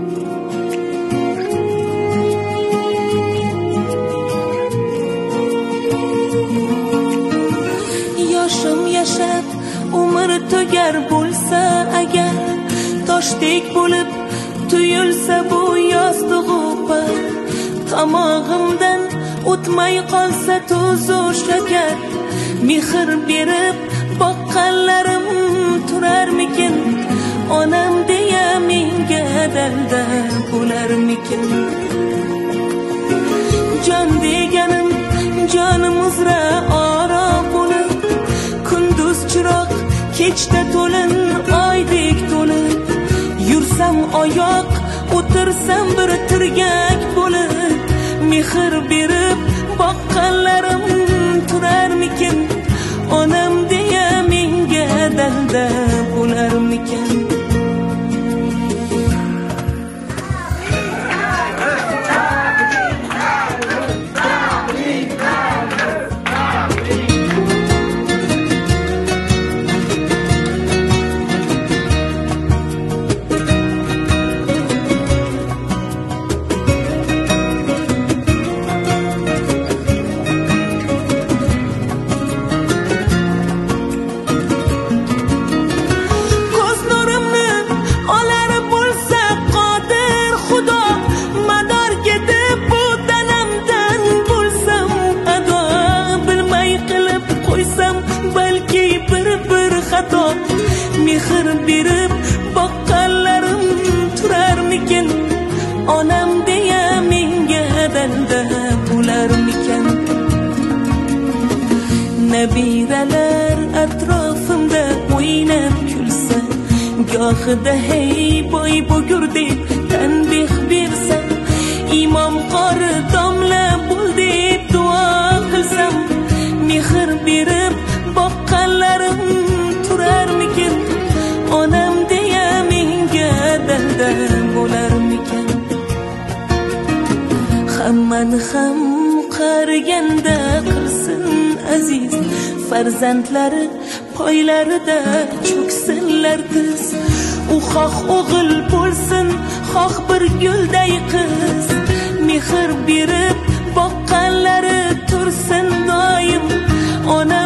Yoshim yashab umr tugar bo'lsa agar, toshdek bo'lib tuyulsa bu yostig'u par, tomog'imdan o'tmay qolsa tuzu shakar, mehr berib boqqanlarim turarmikin, onam deya menga dalda bo'larmikin. Jon deganim jonim uzra oro bo'lib, kunduz chiroq kechda to'lin oydek to'lib, yursam oyoq o'tirsam bir tirgak bo'lib, mehr berib boqqanlarim turarmikin, onam deya menga dalda bo'larmikin. Mehr berib boqqanlarim turarmikin, onam deya menga dalda bo'larmikin. Nabiralar atrofimda o'ynab kulsa, gohida hey boy bugur deb tanbeh bersa, imom qori domla bo'l deb duo qilsam, mehr berib boqqanlarim turarmikin, onam deya menga dalda bo'larmikin. Hammani ham qariganda qilsin aziz, farzandlari poylarida cho'ksinlar tiz. U xoh o'g'il bo'lsin, xoh bir gulday qiz, mehr berib boqqanlari tursin doim, onam